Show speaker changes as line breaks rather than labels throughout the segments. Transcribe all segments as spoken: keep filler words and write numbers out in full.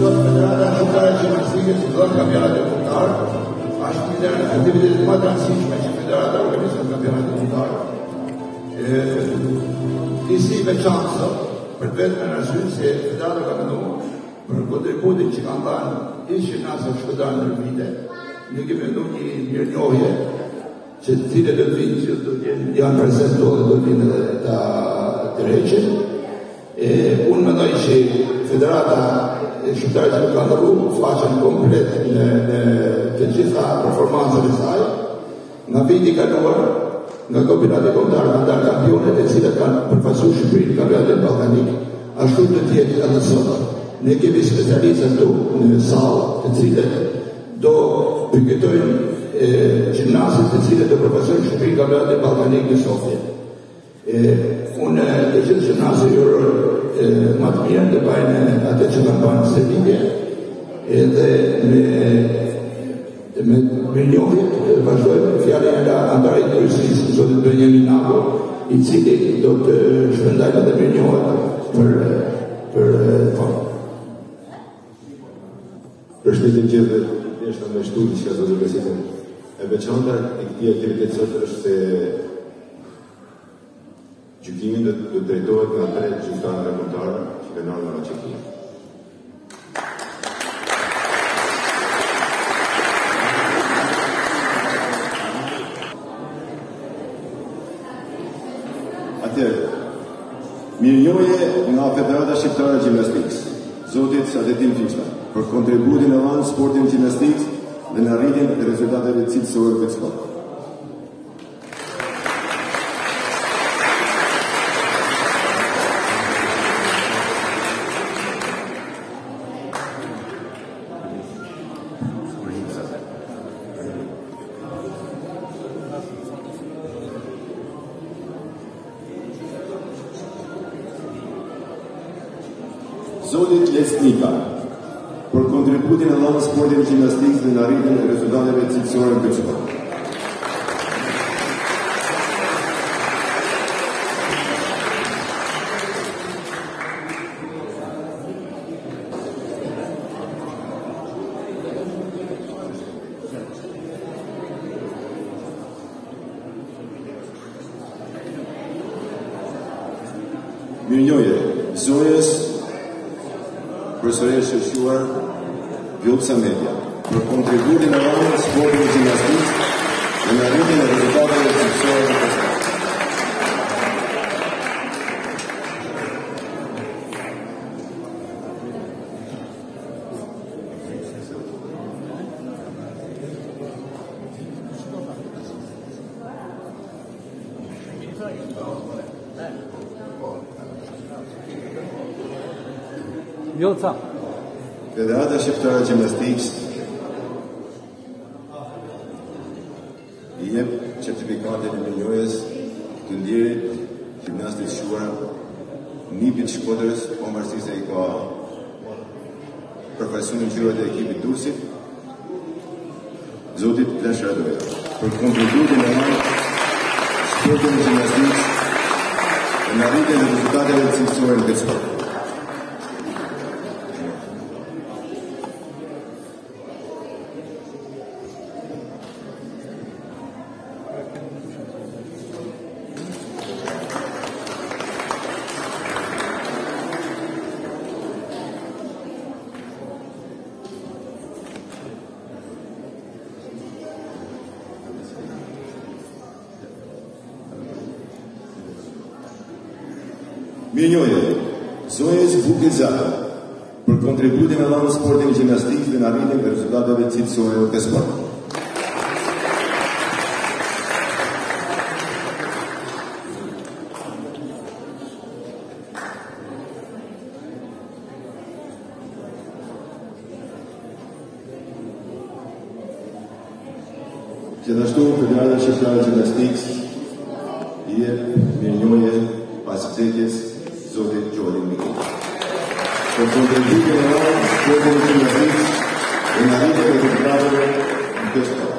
sot Federata Shqiptare e Gjimnastikës i dhënë kampionatin kombëtar, është një ndër aktivitetet më të rëndësishme që Federata organizon kampionatin kombëtar. Disi veçantë për vetëm në arsye se Federata ka menduar për kontributin që kanë dhënë ish gjimnastët shqiptar në vite. Ne kemi menduar një mirënjohje që të cilët do të vinë, që do të janë prezente dhe do të vinë edhe ta tërheqin. Unë mendoj që Federata Shqiptare që ka ndërru faqen komplet në të gjitha performansat e saj. Nga viti kaluar, nga kampionati kombëtar kanë dalë kampionet e cilët kanë përfaqësuar Shqipërinë në kampionatin ballkanik, ashtu do të jetë edhe sot. Ne kemi specialistë këtu në sallë, të cilët do pikëtojnë gjimnastët të cilët do përfaqësojnë Shqipërinë në kampionatin ballkanik në Sofje. Unë të gjithë gjimnastët ju uroj më të mirë të bajnë atë që kanë bërë në Serbia, edhe me me mirënjohje vazhdojmë fjalën e antarit të Rusisë, zotit Benjamin Nako, i cili do të shpërndajë edhe mirënjohje për për fond.
Përshëndetje gjithëve, thjesht me shtudi që zotë president. E veçanta e këtij aktiviteti sot është se gjykimi do të drejtohet nga tre gjykatare kombëtare që kanë ardhur nga Çekia. Atëherë, mirënjohje nga Federata Shqiptare e Gjimnastikës, zotit Sadetin Fiçta, për kontributin e dhënë sportin gjimnastikës dhe në arritjen e rezultateve cilësore të sportit. Zotit Lesnika, për kontributin e dhënë sportin gjimnastikës dhe në arritjen e rezultateve cilësore të sportit. Mirënjohje Zojës profesorë shërshuar Vjotsa Media, për kontributin e dhënë sportin gjimnastikës dhe në arritjen e rezultateve cilësore të sportit.
Vjotsa.
Federata Shqiptare e Gjimnastikës i jep certifikatin e mirënjohjes të ndjerit gjimnastit shuar Nipit Shkodrës, pavarësisht se i ka përfaqësuar ngjyrat e ekipit Durrësit, zotit Plesh Radoja, për kontributin e dhënë sportin e gjimnastikës në arritjen e rezultateve cilësore në sport. Mirënjohje Zojës Bukizata, për kontributin e dhënë në sportin gjimnastikës dhe në arritjen e rezultateve cilësore të sportit. Gjithashtu, Federata Shqiptare e Gjimnastikës i jep mirënjohje pasitjetës zotit Gjolin Mikit, për kontributin e dhënë në sportin gjimnastikës dhe në arritjen e rezultateve të sportit.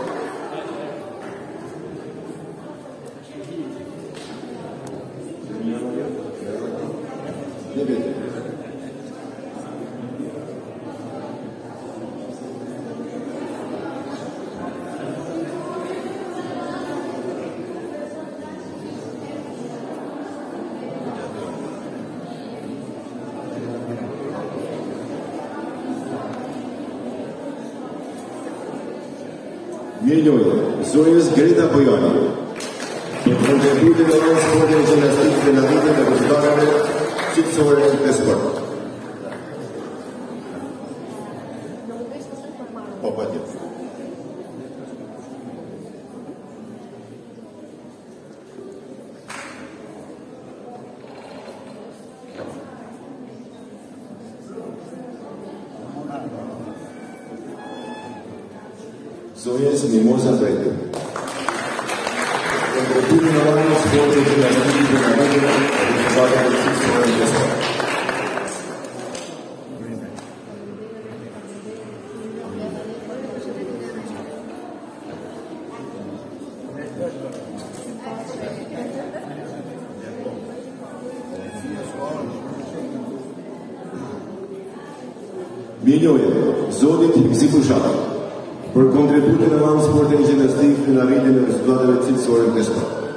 Mirënjohje, zonjës Greta Bojani, për kontributin e në sportin e gjimnastikë dhe në rritën e rezultateve qëtësore të sport. Po, pa tjetë. Zonjës Mimoza Brejtë. Kontributin e në sportin e gjimnastikë dhe në rritën e rezultateve qëtësore të sport. Mirënjohje, zonit Himsi Fushata, për kontributin e në sportin e gjimnastikë në rritjen e rezultateve cilësore të sport.